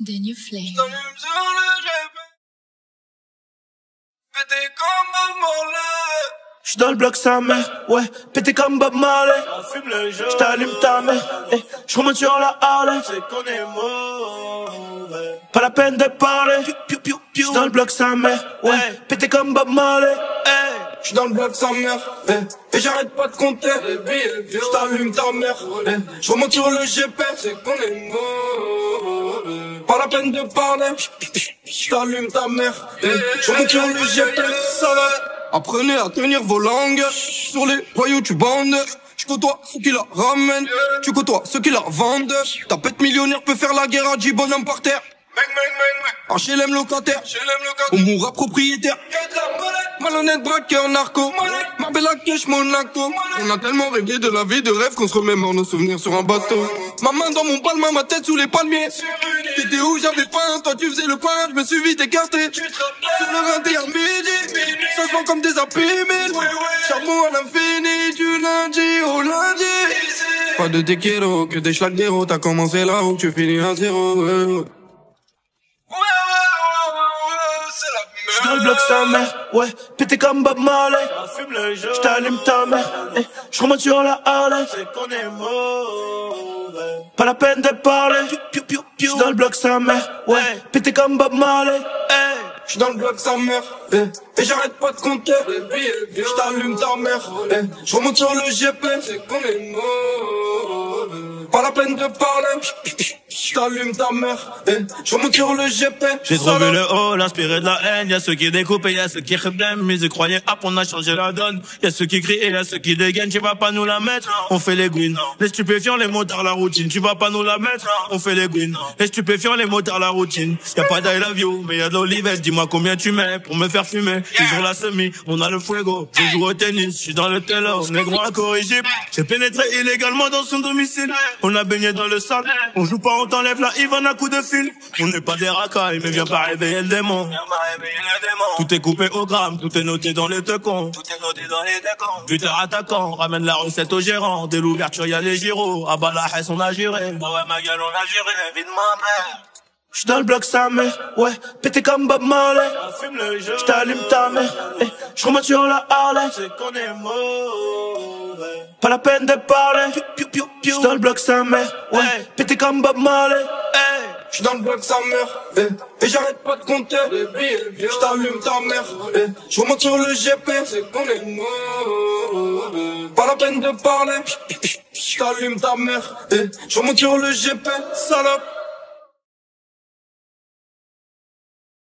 The New Flame. J't'allume sur le GP. Pété comme Bob Marley. J'suis dans le bloc sa mère, ouais, pété comme Bob Marley. J't'allume ta mère, j'remonte sur la Harley. C'est qu'on est mauvais. Pas la peine de parler. J'suis dans le bloc sa mère, ouais, pété comme Bob Marley. J'suis dans le bloc sa mère, et j'arrête pas de compter. J't'allume ta mère, j'remonte sur le GP. C'est qu'on est mauvais. Pas la peine de parler. J't'allume ta mère, j'remonte sur le GP. Salope. Apprenez à tenir vos langues. Sur les voyous tu bandes. Je côtoie ceux qui la ramènent. Tu côtoies ceux qui la vendent. Ta pète millionnaire peut faire la guerre à 10 bonhommes par terre. HLM locataire, on mourra propriétaire. Malhonnête braqueur narco, Marbella Cash Monaco. On a tellement rêvé de la vie de rêve qu'on se remémore nos souvenirs sur un bateau. Ma main dans mon palme, ma tête sous les palmiers. T'étais où, j'avais faim, toi tu faisais le pain, je me suis vite écarté. Sur le rinté à midi, ça se vend comme des apémides. Charbon à l'infini, du lundi au lundi. Pas de tequila, que des schlags d'héros, t'as commencé là où tu finis à zéro. J'suis dans le bloc sa mère, ouais, pété comme Bob Marley. J't'allume ta mère, j'remonte sur la Harley. C'est qu'on est mauvais. Pas la peine de parler. J'suis dans le bloc sa mère, ouais, pété comme Bob Marley. J'suis dans le bloc sa mère, et j'arrête pas de compter. J't'allume ta mère, j'remonte sur le GP. C'est qu'on est mauvais. Pas la peine de parler. J't'allume ta mère, j'remonte sur le GP. J'ai trouvé le haut, l'inspiré de la haine. Y'a ceux qui découpent et y'a ceux qui reblèment. Mais ils croyaient, hop, on a changé la donne. Y'a ceux qui crient et y'a ceux qui dégainent. Tu vas pas nous la mettre, on fait les gouines. Les stupéfiants, les motards, la routine. Tu vas pas nous la mettre, on fait les gouines. Les stupéfiants, les motards, la routine. Y'a pas d'I love you, mais y'a de l'olivette. Dis-moi combien tu mets pour me faire fumer. Toujours la semi, on a le fuego. Je joue au tennis, je suis dans le télo. Négro incorrigible. J'ai pénétré illégalement dans son domicile. On a baigné dans le sable. On joue pas, on t'enlève la Yvan à coup de fil. On n'est pas des racailles, mais viens pas réveiller le démon. Tout est coupé au gramme, tout est noté dans les tecons. Buteur attaquant, ramène la recette au gérant. Dès l'ouverture, y'a les gyros. À bas la hesse, on a juré. Bah ouais, ma gueule, on a juré. Vite ma mère. J'suis dans le bloc sa mère, ouais, pété comme Bob Marley. J't'allume ta mère, j'remonte sur la Harley. C'est qu'on est mauvais. Pas la peine de parler. J'suis dans le bloc sa mère, ouais, pété comme Bob Marley. J'suis dans le bloc sa mère, et j'arrête pas de compter. J't'allume ta mère, j'remonte sur le GP. C'est qu'on est mauvais. Pas la peine de parler. J't'allume ta mère, j'remonte sur le GP. Salope.